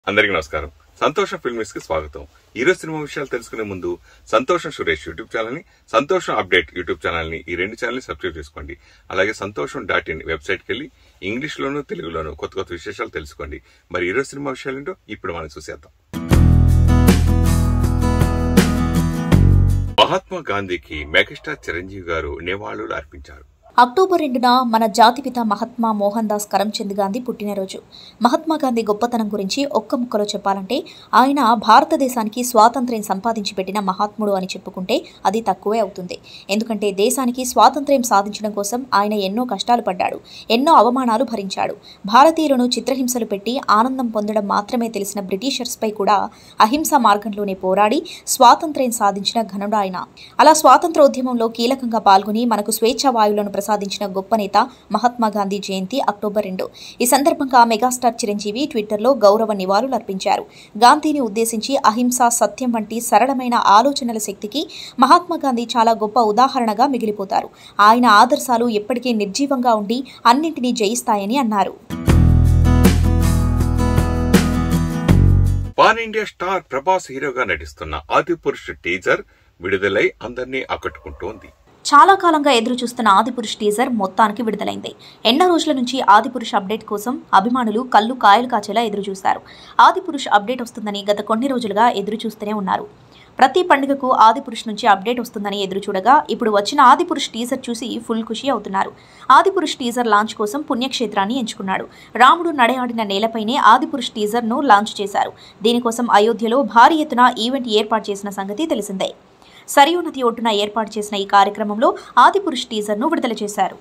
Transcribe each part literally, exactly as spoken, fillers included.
అందరికీ నమస్కారం. సంతోషం ఫిల్మ్స్ కి స్వాగతం. ఈ రోజు సినిమా విషయాలు తెలుసుకునే ముందు సంతోషం సురేష్ యూట్యూబ్ ఛానల్ ని, సంతోషం అప్డేట్ యూట్యూబ్ ఛానల్ ని, ఈ రెండు ఛానల్ ని సబ్స్క్రైబ్ చేసుకోండి. అలాగే సంతోషం డాట్ ఇన్ వెబ్సైట్ కి వెళ్లి ఇంగ్లీష్ లోను తెలుగులోను కొత్త కొత్త విశేషాలు తెలుసుకోండి. మరి ఈ రోజు సినిమా విషయాలు ఏంటో ఇప్పుడు మనం చూసేద్దాం. మహాత్మా గాంధీకి మెగాస్టార్ చిరంజీవి గారు నివాళులు అర్పించారు. అక్టోబర్ రెండున మన జాతిపిత మహాత్మా మోహన్ దాస్ కరమ్చంద్ గాంధీ పుట్టినరోజు. మహాత్మా గాంధీ గొప్పతనం గురించి ఒక్క ముక్కలో చెప్పాలంటే ఆయన భారతదేశానికి స్వాతంత్ర్యం సంపాదించి పెట్టిన మహాత్ముడు అని చెప్పుకుంటే అది తక్కువే అవుతుంది. ఎందుకంటే దేశానికి స్వాతంత్ర్యం సాధించడం కోసం ఆయన ఎన్నో కష్టాలు పడ్డాడు, ఎన్నో అవమానాలు భరించాడు. భారతీయులను చిత్రహింసలు పెట్టి ఆనందం పొందడం మాత్రమే తెలిసిన బ్రిటిషర్స్ పై కూడా అహింసా మార్గంలోనే పోరాడి స్వాతంత్ర్యం సాధించిన ఘనుడు ఆయన. అలా స్వాతంత్రోద్యమంలో కీలకంగా పాల్గొని మనకు స్వేచ్ఛా వాయువులను ప్రసాదించిన గొప్ప నేత మహాత్మా గాంధీ జయంతి అక్టోబర్ రెండు. ఈ సందర్భంగా మెగాస్టార్ చిరంజీవి ట్విట్టర్లో గౌరవ నివాళులు అర్పించారు. గాంధీని ఉద్దేశించి అహింస, సత్యం వంటి సరళమైన ఆలోచనల శక్తికి మహాత్మా గాంధీ చాలా గొప్ప ఉదాహరణగా మిగిలిపోతారు. ఆయన ఆదర్శాలు ఎప్పటికీ నిర్జీవంగా ఉండి అన్నింటినీ జయిస్తాయని అన్నారు. పాన్ ఇండియా స్టార్ ప్రభాస్ హీరోగా నటిస్తున్న ఆదిపురుష్ టీజర్ విడుదలై అందరినీ ఆకట్టుకుంటోంది. చాలా కాలంగా ఎదురు చూస్తున్న ఆదిపురుష్ టీజర్ మొత్తానికి విడుదలైంది. ఎన్నో రోజుల నుంచి ఆదిపురుష్ అప్డేట్ కోసం అభిమానులు కళ్ళు కాయలు కాచేలా ఎదురు చూస్తారు. ఆదిపురుష్ అప్డేట్ వస్తుందని గత కొన్ని రోజులుగా ఎదురు చూస్తూనే ఉన్నారు. ప్రతి పండుగకు ఆదిపురుష్ నుంచి అప్డేట్ వస్తుందని ఎదురు చూడగా ఇప్పుడు వచ్చిన ఆదిపురుష్ టీజర్ చూసి ఫుల్ ఖుషి అవుతున్నారు. ఆదిపురుష్ టీజర్ లాంచ్ కోసం పుణ్యక్షేత్రాన్ని ఎంచుకున్నాడు. రాముడు నడయాడిన నేలపైనే ఆదిపురుష్ టీజర్ ను లాంచ్ చేశారు. దీనికోసం అయోధ్యలో భారీ ఎత్తున ఈవెంట్ ఏర్పాటు చేసిన సంగతి తెలిసిందే. సరియు నది ఒడ్డున ఏర్పాటు చేసిన ఈ కార్యక్రమంలో ఆదిపురుష్ టీజర్ ను విడుదల చేశారు.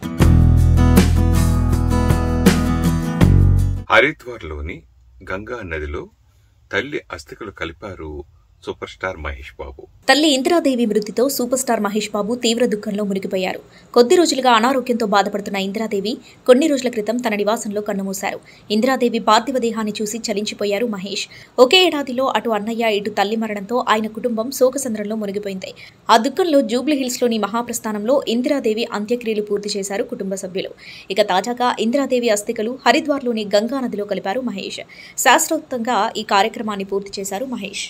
హరిద్వార్ లోని గంగా నదిలో తల్లి అస్థికలు కలిపారు సూపర్ స్టార్ మహేష్ బాబు. తల్లి ఇందిరాదేవి మృతితో సూపర్ స్టార్ మహేష్ బాబు తీవ్ర దుఃఖంలో మునిగిపోయారు. కొద్ది రోజులుగా అనారోగ్యంతో బాధపడుతున్న ఇందిరాదేవి కొన్ని రోజుల క్రితం తన నివాసంలో కన్నుమూశారు. ఇందిరాదేవి పార్థివ దేహాన్ని చూసి చలించిపోయారు మహేష్. ఒకే ఏడాదిలో అటు అన్నయ్య ఇటు తల్లి మరణంతో ఆయన కుటుంబం శోకసంద్రంలో మునిగిపోయింది. ఆ దుఃఖంలో జూబ్లీహిల్స్ లోని మహాప్రస్థానంలో ఇందిరాదేవి అంత్యక్రియలు పూర్తి చేశారు కుటుంబ సభ్యులు. ఇక తాజాగా ఇందిరాదేవి అస్థికలు హరిద్వార్లోని గంగా నదిలో కలిపారు మహేష్. శాస్త్రోక్తంగా ఈ కార్యక్రమాన్ని పూర్తి చేశారు మహేష్.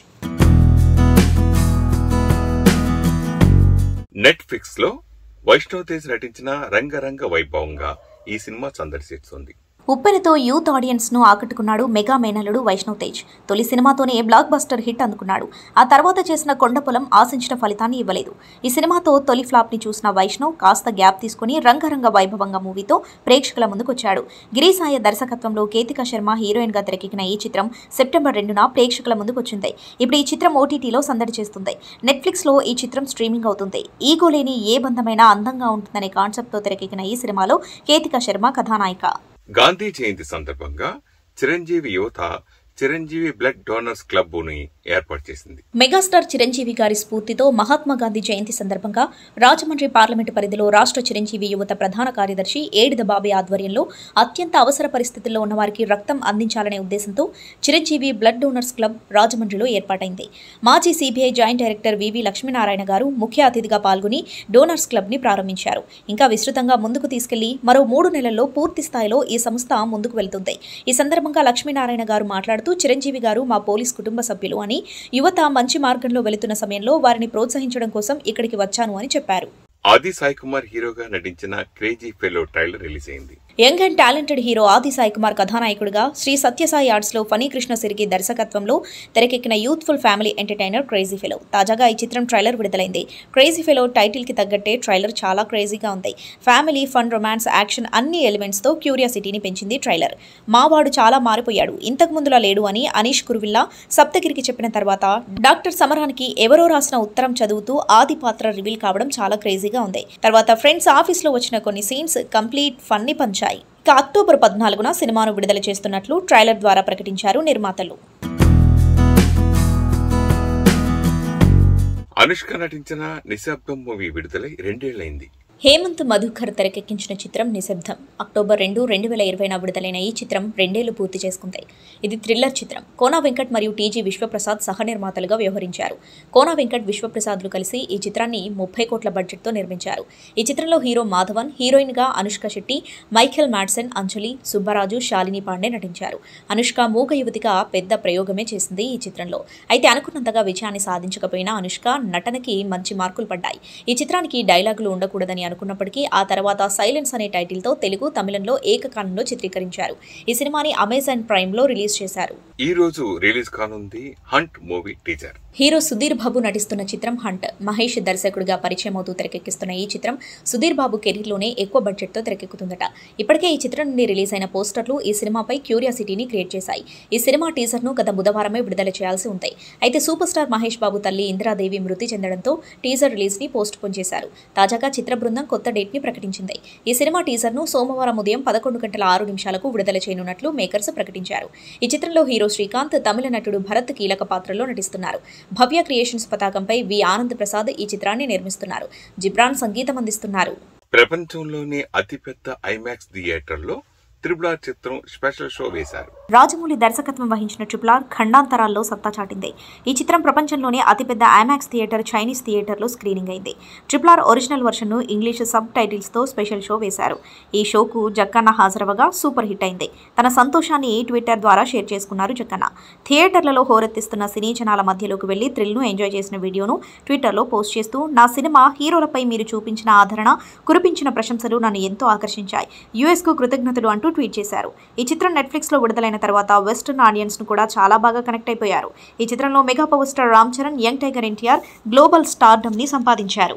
నెట్ఫ్లిక్స్ లో వైష్ణవ్ తేజ్ నటించిన రంగరంగ వైభవంగా ఈ సినిమా సందర్శిస్తుంది. ఉప్పెనతో యూత్ ఆడియన్స్ ను ఆకట్టుకున్నాడు మెగా మేనల్లుడు వైష్ణవ్ తేజ్. తొలి సినిమాతోనే బ్లాక్ బస్టర్ హిట్ అందుకున్నాడు. ఆ తర్వాత చేసిన కొండపొలం ఆశించిన ఫలితాన్ని ఇవ్వలేదు. ఈ సినిమాతో తొలి ఫ్లాప్ ని చూసిన వైష్ణవ్ కాస్త గ్యాప్ తీసుకుని రంగరంగ వైభవంగా మూవీతో ప్రేక్షకుల ముందుకొచ్చాడు. గిరీసాయ దర్శకత్వంలో కేతికా శర్మ హీరోయిన్ గా తెరకెక్కిన ఈ చిత్రం సెప్టెంబర్ రెండున ప్రేక్షకుల ముందుకొచ్చింది. ఇప్పుడు ఈ చిత్రం ఓటీటీలో సందడి చేస్తుంది. నెట్ఫ్లిక్స్ లో ఈ చిత్రం స్ట్రీమింగ్ అవుతుంది. ఈగో లేని ఏ బంధమైనా అందంగా ఉంటుందనే కాన్సెప్ట్ తో తెరకెక్కిన ఈ సినిమాలో కేతికా శర్మ కథానాయిక. గాంధీ జయంతి సందర్భంగా చిరంజీవి యువత చిరంజీవి బ్లడ్ డోనర్స్ క్లబ్ ని ఏర్పాటు చేసింది. మెగాస్టార్ చిరంజీవి గారి స్ఫూర్తితో మహాత్మా గాంధీ జయంతి సందర్భంగా రాజమండ్రి పార్లమెంటు పరిధిలో రాష్ట్ర చిరంజీవి యువత ప్రధాన కార్యదర్శి ఏడిద బాబే ఆధ్వర్యంలో అత్యంత అవసర పరిస్థితుల్లో ఉన్న వారికి రక్తం అందించాలనే ఉద్దేశంతో చిరంజీవి బ్లడ్ డోనర్స్ క్లబ్ రాజమండ్రిలో ఏర్పాటైంది. మాజీ CBI joint director V V Lakshminarayana గారు ముఖ్య అతిథిగా పాల్గొని డోనర్స్ క్లబ్ ని ప్రారంభించారు. ఇంకా విస్తృతంగా ముందుకు తీసుకెళ్లి మరో మూడు నెలల్లో పూర్తి స్థాయిలో ఈ సంస్థ ముందుకు వెళ్తుంది. ఈ సందర్భంగా లక్ష్మీనారాయణ గారు మాట్లాడుతూ చిరంజీవి గారు మా పోలీస్ కుటుంబ సభ్యులు అని, యువత మంచి మార్గంలో వెళుతున్న సమయంలో వారిని ప్రోత్సహించడం కోసం ఇక్కడికి వచ్చాను అని చెప్పారు. ఆది సాయి కుమార్ హీరోగా నటించిన క్రేజీ ఫెలో ట్రైలర్ రిలీజ్ అయింది. Young and talented hero Adi Sai Kumar కథానాయకుడిగా శ్రీ సత్యసాయి ఆర్ట్స్ లో ఫనీ కృష్ణ సిరికి దర్శకత్వంలో తెరకెక్కిన youthful family entertainer crazy fellow. తాజాగా ఈ చిత్రం ట్రైలర్ విడుదలైంది. క్రేజీ ఫెలో టైటిల్ కి తగ్గట్టే ట్రైలర్ చాలా క్రేజీగా ఉంది. ఫ్యామిలీ, ఫన్, రొమాన్స్, యాక్షన్ అన్ని ఎలిమెంట్స్ తో క్యూరియాసిటీని పెంచింది ట్రైలర్. మావాడు చాలా మారిపోయాడు, ఇంతకు ముందులా లేడు అని అనీష్ కురువిల్లా సప్తగిరికి చెప్పిన తర్వాత డాక్టర్ సమరానికి ఎవరో రాసిన ఉత్తరం చదువుతూ ఆది పాత్ర రివీల్ కావడం చాలా క్రేజీగా ఉంది. తర్వాత ఫ్రెండ్స్ ఆఫీస్ లో వచ్చిన కొన్ని సీన్స్ కంప్లీట్ ఫన్నీ పంచాయి. ఇక అక్టోబర్ పద్నాలుగున సినిమాను విడుదల చేస్తున్నట్లు ట్రైలర్ ద్వారా ప్రకటించారు నిర్మాతలు. అనుష్క నటించిన నిశ్శబ్దం మూవీ విడుదలై రెండేళ్లైంది. హేమంత్ మధుకర్ తెరకెక్కించిన చిత్రం నిశ్శబ్దం అక్టోబర్ రెండు రెండు వేల ఇరవైన విడుదలైన ఈ చిత్రం రెండేళ్లు పూర్తి చేసుకుంది. ఇది థ్రిల్లర్ చిత్రం. కోనా వెంకట్ మరియు టీజీ విశ్వప్రసాద్ సహ నిర్మాతలుగా వ్యవహరించారు. కోనా వెంకట్, విశ్వప్రసాద్లు కలిసి ఈ చిత్రాన్ని ముప్పై కోట్ల బడ్జెట్తో నిర్మించారు. ఈ చిత్రంలో హీరో మాధవన్, హీరోయిన్ గా అనుష్క శెట్టి, మైఖేల్ మాడ్సన్, అంజలి, సుబ్బరాజు, శాలిని పాండే నటించారు. అనుష్క మూగ యువతిగా పెద్ద ప్రయోగమే చేసింది ఈ చిత్రంలో. అయితే అనుకున్నంతగా విజయాన్ని సాధించకపోయినా అనుష్క నటనకి మంచి మార్కులు పడ్డాయి. ఈ చిత్రానికి డైలాగులు ఉండకూడదని అనుకున్నప్పటికీ ఆ తర్వాత సైలెన్స్ అనే టైటిల్ తో తెలుగు, తమిళంలో ఏకకాలంలో చిత్రీకరించారు. ఈ సినిమాని అమెజాన్ ప్రైమ్ లో రిలీజ్ చేశారు. ఈ రోజు రిలీజ్ కానుంది Hunt movie teaser. Hero Sudheer Babu నటిస్తున్న చిత్రం హంట్. మహేష్ దర్శకుడిగా పరిచయం అవుతూ తెరకెక్కిస్తున్న ఈ చిత్రం సుధీర్ బాబు కెరీర్లోనే ఎక్కువ బడ్జెట్ తో తెరకెక్కుతుందట. ఇప్పటికే ఈ చిత్రం నుండి రిలీజ్ అయిన పోస్టర్లు ఈ సినిమాపై క్యూరియాసిటీని క్రియేట్ చేశాయి. ఈ సినిమా టీజర్ ను గత బుధవారమే విడుదల చేయాల్సి ఉంది. అయితే సూపర్ స్టార్ మహేష్ బాబు తల్లి ఇందిరాదేవి మృతి చెందడంతో టీజర్ రిలీజ్ ని పోస్ట్ పోన్ చేశారు. తాజాగా చిత్ర బృందం కొత్త డేట్ ని ప్రకటించింది. ఈ సినిమా టీజర్ ను సోమవారం ఉదయం పదకొండు గంటల ఆరు నిమిషాలకు విడుదల చేయనున్నట్లు మేకర్స్ ప్రకటించారు. ఈ చిత్రంలో హీరో శ్రీకాంత్, తమిళ నటుడు భరత్ కీలక పాత్రలో నటిస్తున్నారు. భవ్య క్రియేషన్స్ పతాకంపై వి ఆనంద్ ప్రసాద్ ఈ చిత్రాన్ని నిర్మిస్తున్నారు. జిబ్రాన్ సంగీతం అందిస్తున్నారు. ప్రపంచంలోనే అతిపెద్ద ఐమాక్స్ థియేటర్లో త్రిబుల్ ఆర్ చిత్రం స్పెషల్ షో వేశారు. రాజమౌళి దర్శకత్వం వహించిన ట్రిపుల్ ఆర్ ఖండాంతరాల్లో సత్తా చాటింది. ఈ చిత్రం ప్రపంచంలోనే అతిపెద్ద ఐమాక్స్ థియేటర్ చైనీస్ థియేటర్లో స్క్రీనింగ్ అయింది. ట్రిపుల్ ఆర్ ఒరిజినల్ వర్షన్ను ఇంగ్లీష్ సబ్ టైటిల్స్ తో స్పెషల్ షో వేశారు. ఈ షోకు జక్కన్న హాజరవగా సూపర్ హిట్ అయింది. తన సంతోషాన్ని ట్విట్టర్ ద్వారా షేర్ చేసుకున్నారు జక్కన్న. థియేటర్లలో హోరెత్తిస్తున్న సినీ జనాల మధ్యలోకి వెళ్లి థ్రిల్ ను ఎంజాయ్ చేసిన వీడియోను ట్విట్టర్లో పోస్ట్ చేస్తూ, నా సినిమా హీరోలపై మీరు చూపించిన ఆదరణ, కురిపించిన ప్రశంసలు నన్ను ఎంతో ఆకర్షించాయి. యుఎస్ కు కృతజ్ఞతలు అంటూ ట్వీట్ చేశారు. ఈ చిత్రం నెట్ఫ్లిక్స్ లో విడుదలైన తర్వాత వెస్టర్న్ ఆడియన్స్ ను కూడా చాలా బాగా కనెక్ట్ అయిపోయారు. ఈ చిత్రంలో mega power star Ram Charan, young tiger NTR global stardom ని సంపాదించారు.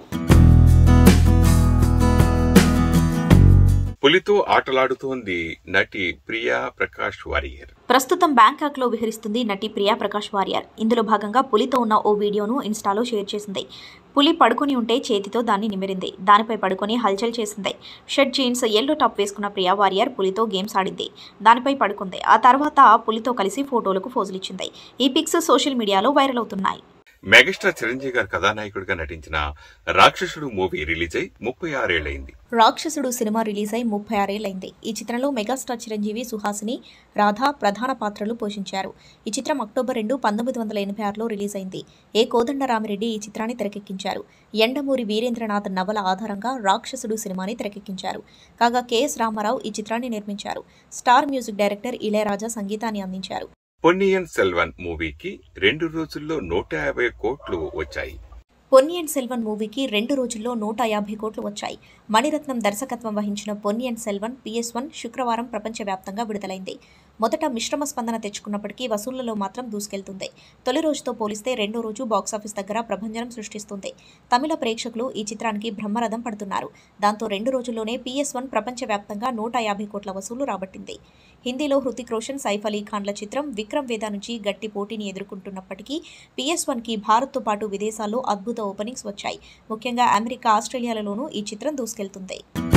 పులితో ఆటలాడుతోంది నటి ప్రియా ప్రకాష్ వారియర్. ప్రస్తుతం బ్యాంకాక్ లో విహరిస్తుంది నటి ప్రియా ప్రకాష్ వారియర్. ఇందులో భాగంగా పులితో ఉన్న ఓ వీడియోను ఇన్స్టాలో షేర్ చేసింది. పులి పడుకొని ఉంటే చేతితో దాన్ని నిమిరింది. దానిపై పడుకొని హల్చల్ చేసింది. షర్ట్, జీన్స్, ఎల్లో టాప్ వేసుకున్న ప్రియా వారియర్ పులితో గేమ్స్ ఆడింది. దానిపై పడుకుంది. ఆ తర్వాత పులితో కలిసి ఫోటోలకు పోజులిచ్చింది. ఈ పిక్స్ సోషల్ మీడియాలో వైరల్ అవుతున్నాయి. మెగాస్టార్ చిరంజీవి గారు కథానాయకుడిగా నటించిన రాక్షసుడు మూవీ రిలీజ్ అయి ముప్పై ఆరేళ్లైంది. రాక్షసుడు సినిమా రిలీజ్ అయి ముప్పై ఆరేళ్లైంది. ఈ చిత్రంలో మెగాస్టార్ చిరంజీవి, సుహాసిని, రాధా ప్రధాన పాత్రలు పోషించారు. ఈ చిత్రం అక్టోబర్ రెండు పంతొమ్మిది వందల ఎనభై ఆరులో రిలీజ్ అయింది. ఏ కోదండరామిరెడ్డి ఈ చిత్రాన్ని తెరకెక్కించారు. ఎండమూరి వీరేంద్రనాథ్ నవల ఆధారంగా రాక్షసుడు సినిమాని తెరకెక్కించారు. కాగా కెఎస్ రామారావు ఈ చిత్రాన్ని నిర్మించారు. స్టార్ మ్యూజిక్ డైరెక్టర్ ఇళయరాజా సంగీతాన్ని అందించారు. పొన్నియిన్ సెల్వన్ మూవీకి రెండు రోజుల్లో నూట యాభై కోట్లు వచ్చాయి. పొన్నియిన్ సెల్వన్ మూవీకి రెండు రోజుల్లో నూట యాభై కోట్లు వచ్చాయి. మణిరత్నం దర్శకత్వం వహించిన పొన్నియిన్ సెల్వన్ పిఎస్ వన్ శుక్రవారం ప్రపంచవ్యాప్తంగా విడుదలైంది. మొదట మిశ్రమ స్పందన తెచ్చుకున్నప్పటికీ వసూళ్లలో మాత్రం దూసుకెళ్తుంది. తొలి రోజుతో పోలిస్తే రెండో రోజు బాక్సాఫీస్ దగ్గర ప్రభంజనం సృష్టిస్తుంది. తమిళ ప్రేక్షకులు ఈ చిత్రానికి బ్రహ్మరథం పడుతున్నారు. దాంతో రెండు రోజుల్లోనే పిఎస్ వన్ ప్రపంచవ్యాప్తంగా నూట యాభై కోట్ల వసూలు రాబట్టింది. హిందీలో హృతిక్ రోషన్, సైఫ్ అలీ ఖాన్ల చిత్రం విక్రమ్ వేద నుంచి గట్టి పోటీని ఎదుర్కొంటున్నప్పటికీ పిఎస్ వన్ కి భారత్తో పాటు విదేశాల్లో అద్భుత ఓపెనింగ్స్ వచ్చాయి. ముఖ్యంగా అమెరికా, ఆస్ట్రేలియాలలోనూ ఈ చిత్రం దూసుకెళ్తుంది.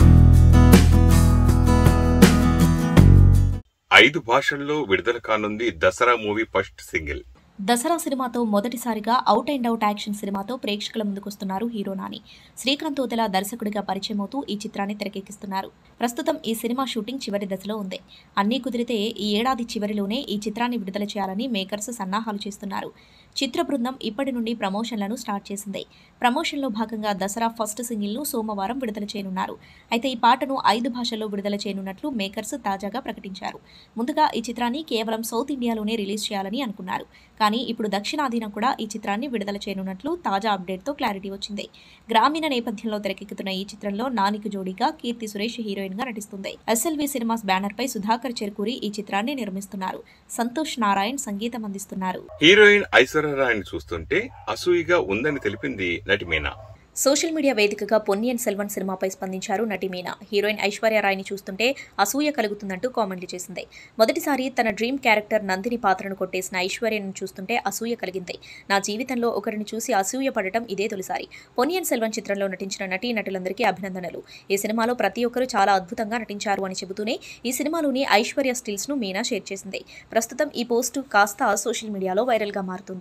ఐదు భాషల్లో విడుదల కానుంది Dasara movie first single. Dasara సినిమాతో మొదటిసారిగా అవుట్ అండ్ అవుట్ యాక్షన్ సినిమాతో ప్రేక్షకుల ముందుకొస్తున్నారు హీరో నాని. శ్రీకాంత్ ఓదెల దర్శకుడిగా పరిచయం అవుతూ ఈ చిత్రాన్ని తెరకెక్కిస్తున్నారు. ప్రస్తుతం ఈ సినిమా షూటింగ్ చివరి దశలో ఉంది. అన్నీ కుదిరితే ఈ ఏడాది చివరిలోనే ఈ చిత్రాన్ని విడుదల చేయాలని మేకర్స్ సన్నాహాలు చేస్తున్నారు. చిత్ర బృందం ఇప్పటి నుండి ప్రమోషన్లను స్టార్ట్ చేసింది. ప్రమోషన్లో భాగంగా దసరా ఫస్ట్ సింగిల్ను సోమవారం విడుదల చేయనున్నారు. అయితే ఈ పాటను ఐదు భాషల్లో విడుదల చేయనున్నట్లు మేకర్స్ తాజాగా ప్రకటించారు. ముందుగా ఈ చిత్రాన్ని కేవలం సౌత్ ఇండియాలోనే రిలీజ్ చేయాలని అనుకున్నారు. కానీ ఇప్పుడు దక్షిణాదిన కూడా ఈ చిత్రాన్ని విడుదల చేయనున్నట్లు తాజా అప్డేట్తో క్లారిటీ వచ్చింది. గ్రామీణ నేపథ్యంలో తెరకెక్కుతున్న ఈ చిత్రంలో నానికి జోడీగా కీర్తి సురేష్ హీరోయిన్ గా నటిస్తుంది. ఎస్ఎల్వి సినిమాస్ బ్యానర్ పై సుధాకర్ చెరుకూరి ఈ చిత్రాన్ని నిర్మిస్తున్నారు. సంతోష్ నారాయణ్ సంగీతం అందిస్తున్నారు. హీరోయిన్ ఐశ్వర్యరాయని చూస్తుంటే అసూయిగా ఉందని తెలిపింది నటి మీనా. సోషల్ మీడియా వేదికగా పొన్నియిన్ సెల్వన్ సినిమాపై స్పందించారు నటి మీనా. హీరోయిన్ ఐశ్వర్యరాయ్ని చూస్తుంటే అసూయ కలుగుతుందంటూ కామెంట్లు చేసింది. మొదటిసారి తన డ్రీమ్ క్యారెక్టర్ నందిని పాత్రను కొట్టేసిన ఐశ్వర్యను చూస్తుంటే అసూయ కలిగింది. నా జీవితంలో ఒకరిని చూసి అసూయ పడటం ఇదే తొలిసారి. పొన్నియిన్ సెల్వన్ చిత్రంలో నటించిన నటీ నటులందరికీ అభినందనలు. ఈ సినిమాలో ప్రతి ఒక్కరూ చాలా అద్భుతంగా నటించారు అని చెబుతూనే ఈ సినిమాలోని ఐశ్వర్య స్టిల్స్ ను మీనా షేర్ చేసింది. ప్రస్తుతం ఈ పోస్టు కాస్త సోషల్ మీడియాలో వైరల్ గా మారుతుంది.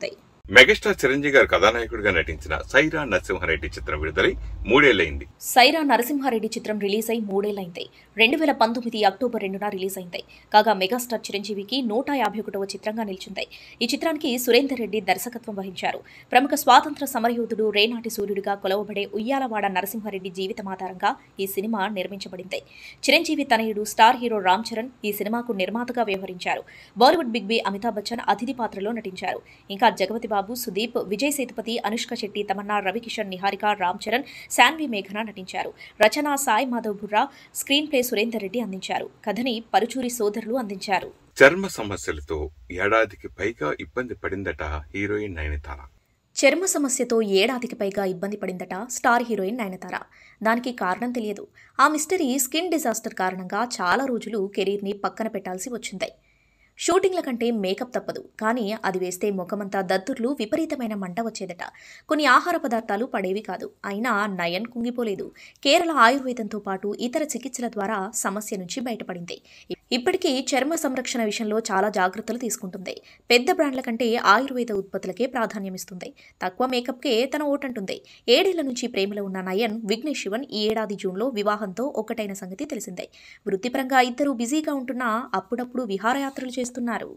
మెగాస్టార్ చిరంజీవి గారు కథానాయకుడిగా నటించిన సైరా నరసింహారెడ్డి చిత్రం విడుదలై మూడేళ్లయింది. సైరా నరసింహారెడ్డి చిత్రం రిలీజ్ అయి మూడేళ్లైంది. రెండు వేల పంతొమ్మిది అక్టోబర్ రెండున రిలీజ్ అయింది. కాగా మెగాస్టార్ చిరంజీవికి నూట యాభై ఒకటవ చిత్రంగా నిలిచింది. ఈ చిత్రానికి సురేందర్ రెడ్డి దర్శకత్వం వహించారు. ప్రముఖ స్వాతంత్ర సమరయోధుడు రేనాటి సూర్యుడిగా కొలవబడే ఉయ్యాలవాడ నరసింహారెడ్డి జీవితం ఆధారంగా ఈ సినిమా నిర్మించబడింది. చిరంజీవి తనయుడు స్టార్ హీరో రామ్ చరణ్ ఈ సినిమాకు నిర్మాతగా వ్యవహరించారు. Bollywood big B Amitabh Bachchan అతిథి పాత్రలో నటించారు. ఇంకా జగపతి బాబు, సుదీప్, విజయ్ సేతుపతి, అనుష్క శెట్టి, తమన్నా, రవికిషన్, నిహారిక, రామ్ చరణ్, శాన్వి మేఘన నటించారు. రచన సాయి మాధవ్ బుర్రా, స్క్రీన్ ప్లే సురేందర్ రెడ్డి అందించారు. కథని పరుచూరి సోదరులు అందించారు. చర్మ సమస్యలతో ఏడాదికి పైగా ఇబ్బంది పడిందట హీరోయిన్ నయనతార. చర్మ సమస్యతో ఏడాదికి పైగా ఇబ్బంది పడిందట స్టార్ హీరోయిన్ నయనతార. దానికి కారణం తెలియదు. ఆ మిస్టరీ స్కిన్ డిజాస్టర్ కారణంగా చాలా రోజులు కెరీర్ని పక్కన పెట్టాల్సి వచ్చింది. షూటింగ్ల కంటే మేకప్ తప్పదు, కానీ అది వేస్తే ముఖమంతా దద్దుర్లు, విపరీతమైన మంట వచ్చేదట. కొన్ని ఆహార పదార్థాలు పడేవి కాదు. అయినా నయన్ కుంగిపోలేదు. కేరళ ఆయుర్వేదంతో పాటు ఇతర చికిత్సల ద్వారా సమస్య నుంచి బయటపడింది. ఇప్పటికీ చర్మ సంరక్షణ విషయంలో చాలా జాగ్రత్తలు తీసుకుంటుంది. పెద్ద బ్రాండ్ల కంటే ఆయుర్వేద ఉత్పత్తులకే ప్రాధాన్యమిస్తుంది. తక్కువ మేకప్కే తన ఓటంటుంది. ఏడేళ్ల నుంచి ప్రేమలో ఉన్న నయన్, విఘ్నేష్ శివన్ ఈ ఏడాది జూన్లో వివాహంతో ఒక్కటైన సంగతి తెలిసిందే. వృత్తిపరంగా ఇద్దరూ బిజీగా ఉంటున్నా అప్పుడప్పుడు విహారయాత్రలు చేస్తున్నారు.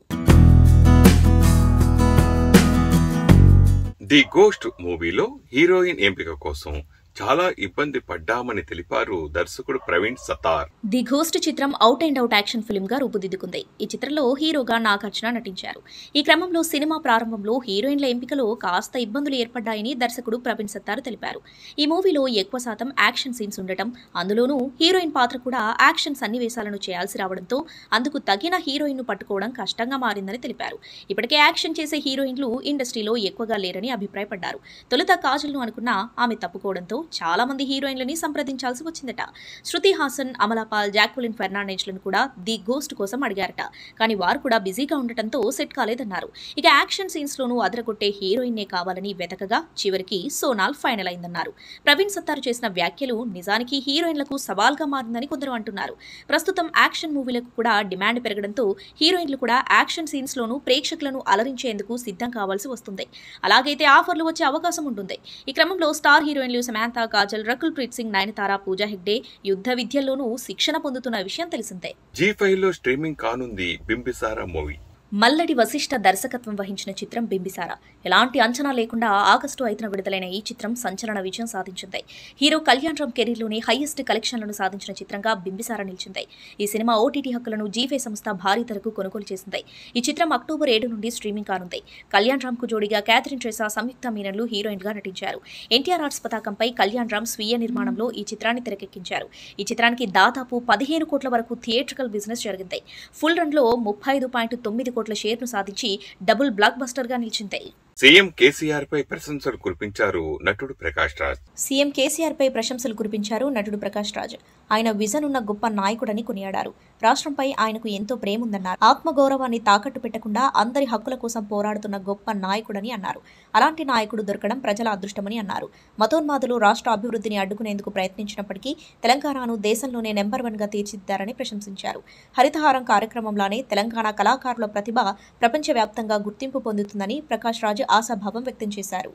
ది గోస్ట్ మూవీలో హీరోయిన్ ఎంపిక కోసం చాలా ఇబ్బంది పడ్డామని తెలిపారు దర్శకుడు ప్రవీణ్ సతార్. ది ఘోస్ట్ చిత్రం out and out action film గా రూపుదిద్దుకుంది. ఈ చిత్రంలో హీరోగా నాగార్జున నటించారు. ఈ క్రమంలో సినిమా ప్రారంభంలో హీరోయిన్ల ఎంపికలో కాస్త ఇబ్బందులు ఏర్పడ్డాయని దర్శకుడు ప్రవీణ్ సతార్ తెలిపారు. ఈ మూవీలో ఎక్కువ శాతం యాక్షన్ సీన్స్ ఉండటం, అందులోనూ హీరోయిన్ పాత్ర కూడా యాక్షన్ సన్నివేశాలను చేయాల్సి రావడంతో అందుకు తగిన హీరోయిన్ ను పట్టుకోవడం కష్టంగా మారిందని తెలిపారు. ఇప్పటికే యాక్షన్ చేసే హీరోయిన్లు ఇండస్ట్రీలో ఎక్కువగా లేరని అభిప్రాయపడ్డారు. తొలుత కాజల్ ను అనుకున్నా ఆమె తప్పుకోవడంతో చాలా మంది హీరోయిన్లని సంప్రదించాల్సి వచ్చిందట. శృతి హాసన్, అమలాపాల్, జాక్వెలిన్ ఫెర్నాండెజ్ లను కూడా ది గోస్ట్ కోసం అడిగారట. కానీ వారు కూడా బిజీగా ఉండటంతో సెట్ కాలేదన్నారు. ఇక యాక్షన్ సీన్స్ లోనూ అదరగొట్టే హీరోయిన్నే కావాలని వెతకగా చివరికి సోనాల్ ఫైనల్ అయిందన్నారు. ప్రవీణ్ సత్తారు చేసిన వ్యాఖ్యలు నిజానికి హీరోయిన్లకు సవాల్గా మారిందని కొందరు అంటున్నారు. ప్రస్తుతం యాక్షన్ మూవీలకు కూడా డిమాండ్ పెరగడంతో హీరోయిన్లు కూడా యాక్షన్ సీన్స్ లోనూ ప్రేక్షకులను అలరించేందుకు సిద్ధం కావాల్సి వస్తుంది. అలాగైతే ఆఫర్లు వచ్చే అవకాశం ఉంటుంది. ఈ క్రమంలో స్టార్ హీరోయిన్లు సమాంతా, కాజల్, రకుల్ ప్రీత్ సింగ్, నయనతార, పూజా హెగ్డే యుద్ధ విద్యల్లోనూ శిక్షణ పొందుతున్న విషయం తెలిసిందే. జీ ఫైవ్ లో స్ట్రీమింగ్ కానుంది బింబిసారా మూవీ. మల్లడి వశిష్ఠ దర్శకత్వం వహించిన చిత్రం బింబిసారా. ఎలాంటి అంచనా లేకుండా ఆగస్టు ఐదున విడుదలైన ఈ చిత్రం సంచలన విజయం సాధించింది. హీరో కళ్యాణ్ రామ్ కెరీర్లోనే హైయెస్ట్ కలెక్షన్లను సాధించిన చిత్రంగా బింబిసారా నిలిచింది. ఈ సినిమా ఓటీటీ హక్కులను జీఫై సంస్థ భారీ ధరకు కొనుగోలు చేసింది. ఈ చిత్రం అక్టోబర్ ఏడు నుండి స్ట్రీమింగ్ కానుంది. కళ్యాణ్ రామ్ కు జోడిగా క్యాథరిన్ ట్రెసా, సంయుక్త మీనన్లు హీరోయిన్ గా నటించారు. ఎన్టీఆర్ ఆర్ట్స్ పతాకంపై కళ్యాణ్ రామ్ స్వీయ నిర్మాణంలో ఈ చిత్రాన్ని తెరకెక్కించారు. ఈ చిత్రానికి దాదాపు పదిహేను కోట్ల వరకు థియేట్రికల్ బిజినెస్ జరిగింది. ఫుల్ రన్ లో ముప్పై ఐదు పాయింట్ తొమ్మిది కోట్ల షేర్ను సాధించి డబుల్ బ్లాక్ బస్టర్ గా నిలిచింది. సీఎం కేసీఆర్ పై ప్రశంసలు కురిపించారు నటుడు ప్రకాష్ రాజ్. సీఎం కేసీఆర్ పై ప్రశంసలు కురిపించారు నటుడు ప్రకాష్ రాజ్. ఆయన విజన్ ఉన్న గొప్ప నాయకుడని కొనియాడారు. రాష్ట్రంపై ఆయనకు ఎంతో ప్రేమ ఉందన్నారు. ఆత్మగౌరవాన్ని తాకట్టు పెట్టకుండా అందరి హక్కుల కోసం పోరాడుతున్న గొప్ప నాయకుడని అన్నారు. అలాంటి నాయకుడు దొరకడం ప్రజల అదృష్టమని అన్నారు. మతోన్మాదులు రాష్ట్ర అభివృద్ధిని అడ్డుకునేందుకు ప్రయత్నించినప్పటికీ తెలంగాణను దేశంలోనే నెంబర్ వన్ గా తీర్చిదిద్దారని ప్రశంసించారు. హరితహారం కార్యక్రమంలోనే తెలంగాణ కళాకారుల ప్రతిభ ప్రపంచవ్యాప్తంగా గుర్తింపు పొందుతుందని ప్రకాష్ రాజ్ ఆశాభావం వ్యక్తం చేశారు.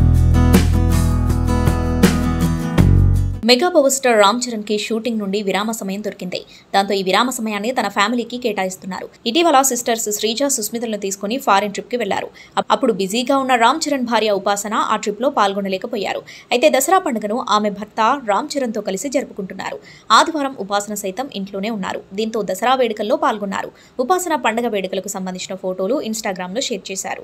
Mega power star Ram Charan కి షూటింగ్ నుండి విరామ సమయం దొరికింది. దాంతో ఈ విరామ సమయాన్ని తన ఫ్యామిలీకి కేటాయిస్తున్నారు. ఇటీవల సిస్టర్స్ శ్రీజ, సుస్మితలను తీసుకుని ఫారిన్ ట్రిప్ కి వెళ్లారు. అప్పుడు బిజీగా ఉన్న రామ్ చరణ్ భార్య ఉపాసన ఆ ట్రిప్ లో పాల్గొనలేకపోయారు. అయితే దసరా పండుగను ఆమె భర్త రామ్ చరణ్ తో కలిసి జరుపుకుంటున్నారు. ఆదివారం ఉపాసన సైతం ఇంట్లోనే ఉన్నారు. దీంతో దసరా వేడుకల్లో పాల్గొన్నారు. ఉపాసన పండుగ వేడుకలకు సంబంధించిన ఫోటోలు ఇన్స్టాగ్రామ్ లో షేర్ చేశారు.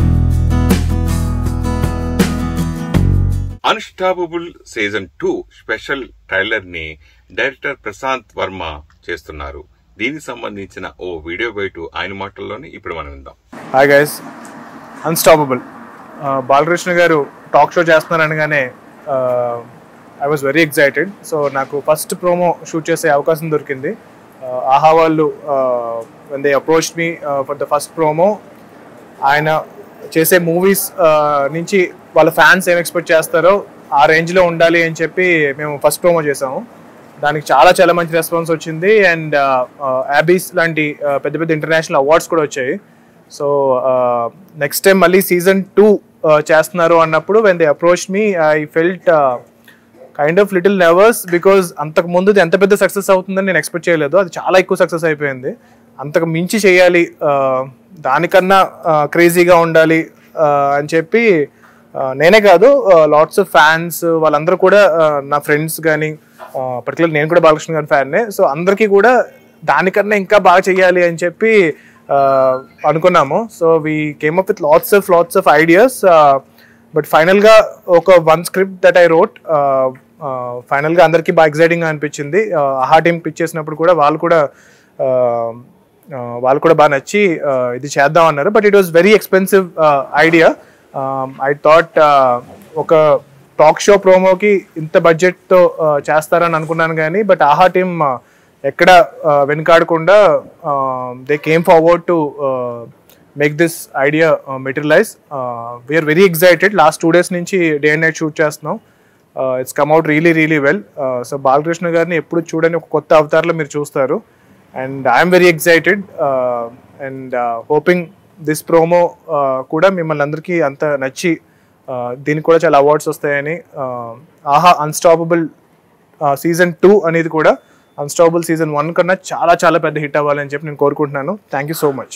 Unstoppable season two special trailer ని డైరెక్టర్ ప్రశాంత్ వర్మ చేస్తున్నారు. దీనికి సంబంధించిన ఓ వీడియో బయట ఆయన మాటల్లోనే ఇప్పుడు మనం విందాం. హాయ్ గైస్, అన్స్టాపబుల్ బాలకృష్ణ గారు టాక్ షో చేస్తున్నారనగానే I was very excited. So నాకు ఫస్ట్ ప్రోమో షూట్ చేసే అవకాశం దొరికింది. ఆహా వాళ్ళు when they approached me for the first promo, ఆయన చేసే మూవీస్ నుంచి వాళ్ళ ఫ్యాన్స్ ఏం ఎక్స్పెక్ట్ చేస్తారో ఆ రేంజ్లో ఉండాలి అని చెప్పి మేము ఫస్ట్ ప్రోమో చేసాము. దానికి చాలా చాలా మంచి రెస్పాన్స్ వచ్చింది. అండ్ యాబీస్ లాంటి పెద్ద పెద్ద ఇంటర్నేషనల్ అవార్డ్స్ కూడా వచ్చాయి. సో నెక్స్ట్ టైం మళ్ళీ సీజన్ టూ చేస్తున్నారు అన్నప్పుడు when they approach me I felt kind of little nervous, because అంతకు ముందు ఎంత పెద్ద సక్సెస్ అవుతుందని నేను ఎక్స్పెక్ట్ చేయలేదు. అది చాలా ఎక్కువ సక్సెస్ అయిపోయింది. అంతకు మించి చేయాలి, దానికన్నా క్రేజీగా ఉండాలి అని చెప్పి నేనే కాదు, లాట్స్ ఆఫ్ ఫ్యాన్స్ వాళ్ళందరూ కూడా, నా ఫ్రెండ్స్ కానీ, పర్టికులర్ నేను కూడా బాలకృష్ణ గారి ఫ్యాన్నే, సో అందరికీ కూడా దానికన్నా ఇంకా బాగా చెయ్యాలి అని చెప్పి అనుకున్నాము. So we came up with lots of lots of ideas, but ఫైనల్గా ఒక one script that I wrote ఫైనల్గా అందరికీ బాగా ఎక్సైటింగ్గా అనిపించింది. ఆహా టీం పిచ్ చేసినప్పుడు కూడా వాళ్ళు కూడా వాళ్ళు కూడా బాగా నచ్చి ఇది చేద్దాం అన్నారు. But it was very expensive idea. I thought ఒక టాక్ షో ప్రోమోకి ఇంత బడ్జెట్తో చేస్తారని అనుకున్నాను కానీ, బట్ ఆహా టీం ఎక్కడ వెనుకాడకుండా they came forward to make this idea materialise. We are very excited. Last two days నుంచి డే అండ్ నైట్ షూట్ చేస్తున్నాం. It's come out really really well. So Balakrishna గారిని ఎప్పుడు చూడని ఒక కొత్త అవతారంలో మీరు చూస్తారు. And I'm very excited and hoping this promo కూడా మిమ్మల్ని అందరికీ అంత నచ్చి దీనికి కూడా చాలా అవార్డ్స్ వస్తాయని, ఆహా అన్స్టాపబుల్ సీజన్ టూ అనేది కూడా అన్స్టాపబుల్ సీజన్ వన్ కన్నా చాలా చాలా పెద్ద హిట్ అవ్వాలని చెప్పి నేను కోరుకుంటున్నాను. Thank you so much.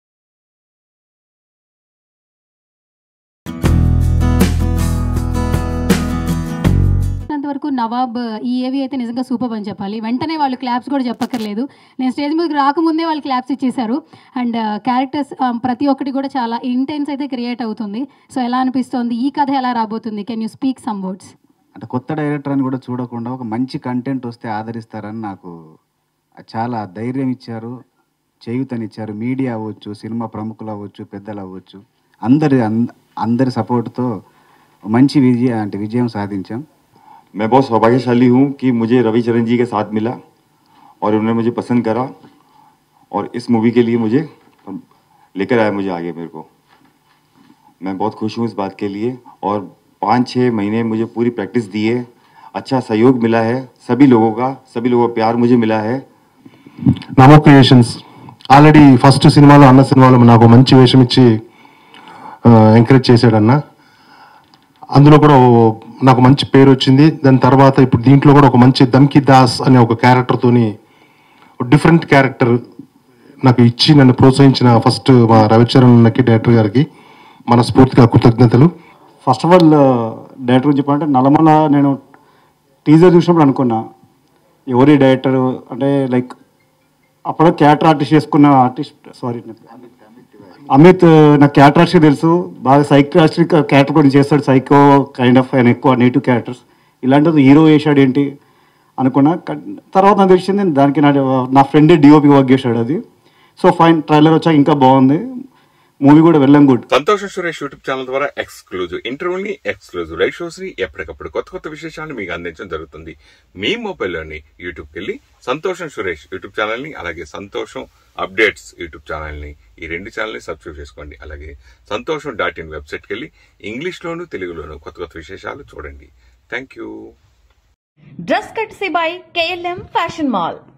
వరకు నవాబ్ ఈ ఏవి అయితే నిజంగా సూపర్ అని చెప్పాలి. వెంటనే వాళ్ళు క్లాప్స్ కూడా చెప్పక్కర్లేదు. నేను స్టేజ్ మీదకి రాకముందే వాళ్ళు క్లాప్స్ ఇచ్చేశారు. అండ్ క్యారెక్టర్స్ ప్రతి ఒక్కటి కూడా చాలా ఇంటెన్స్ అయితే క్రియేట్ అవుతుంది. సో ఎలా అనిపిస్తుంది, ఈ కథ ఎలా రాబోతుంది? Can you speak some words? అంటే కొత్త డైరెక్టర్ అని కూడా చూడకుండా ఒక మంచి కంటెంట్ వస్తే ఆదరిస్తారని నాకు చాలా ధైర్యం ఇచ్చారు, చేయూతనిచ్చారు. మీడియా అవ్వచ్చు, సినిమా ప్రముఖులు అవ్వచ్చు, పెద్దలు అవ్వచ్చు, అందరి అందరి సపోర్ట్తో మంచి విజయ అంటే విజయం సాధించాం. मैं बहुत सौभाग्यशाली हूँ कि मुझे रविचरण जी के साथ मिला और उन्होंने मुझे पसंद करा और इस मूवी के लिए मुझे लेकर आया मुझे आगे मेरे को. मैं बहुत खुश हूँ इस बात के लिए और पाँच छः महीने मुझे पूरी प्रैक्टिस दी है. अच्छा सहयोग मिला है सभी लोगों का, सभी लोगों का प्यार मुझे मिला है. నమో క్రియేషన్స్ ఆల్రెడీ ఫస్ట్ సినిమాలో అన్న సినిమాలో నాకు మంచి వేషం ఇచ్చి ఎంకరేజ్ చేశాడన్న. అందులో కూడా నాకు మంచి పేరు వచ్చింది. దాని తర్వాత ఇప్పుడు దీంట్లో కూడా ఒక మంచి ధమ్కి దాస్ అనే ఒక క్యారెక్టర్తోని డిఫరెంట్ క్యారెక్టర్ నాకు ఇచ్చి నన్ను ప్రోత్సహించిన ఫస్ట్ మా రవిచరణ్ అన్నకి, డైరెక్టర్ గారికి మనస్ఫూర్తిగా కృతజ్ఞతలు. ఫస్ట్ ఆఫ్ ఆల్ డైరెక్టర్ గురించి చెప్పాలంటే నల్లమల నేను టీజర్ చూసినప్పుడు అనుకున్నా ఎవరి డైరెక్టర్ అంటే లైక్ అప్పుడు క్యారెక్టర్ ఆర్టిస్ట్ చేసుకున్న ఆర్టిస్ట్ సారీ అమిత్ నాకు క్యారెక్టర్ ఆర్టిస్ట్ తెలుసు బాగా, సైకాస్టిక్ క్యారెక్టర్ కూడా చేస్తాడు, సైకో కైండ్ ఆఫ్ ఆయన ఎక్కువ నెగిటివ్ క్యారెక్టర్స్. ఇలాంటిది హీరో వేసాడు ఏంటి అనుకున్నా. తర్వాత నాకు తెలిసింది దానికి నా నా ఫ్రెండే డిఓపి వర్క్ చేశాడు అది. సో ఫైన్ ట్రైలర్ వచ్చాక ఇంకా బాగుంది, మూవీ కూడా వెళ్ళం గుడ్. సంతోషం సురేష్ యూట్యూబ్ ఛానల్ ద్వారా ఎక్స్క్లూజివ్ ఇంటర్వ్యూని, ఎక్స్క్లూజివ్ లైవ్ షోస్ ని, ఎప్పటికప్పుడు కొత్త కొత్త విశేషాలను మీకు అందించడం జరుగుతుంది. మీ మొబైల్లోని యూట్యూబ్కి వెళ్ళి సంతోషం సురేష్ యూట్యూబ్ ఛానల్ ని, అలాగే సంతోషం అప్డేట్స్ యూట్యూబ్ ఛానల్ ని, ఈ రెండు ఛానల్ ని సబ్స్క్రైబ్ చేసుకోండి. అలాగే సంతోషం డాట్ ఇన్ వెబ్సైట్కి వెళ్ళి ఇంగ్లీష్ లోను, తెలుగులోను కొత్త కొత్త విశేషాలు చూడండి. Thank you. Dress courtesy by KLM fashion mall.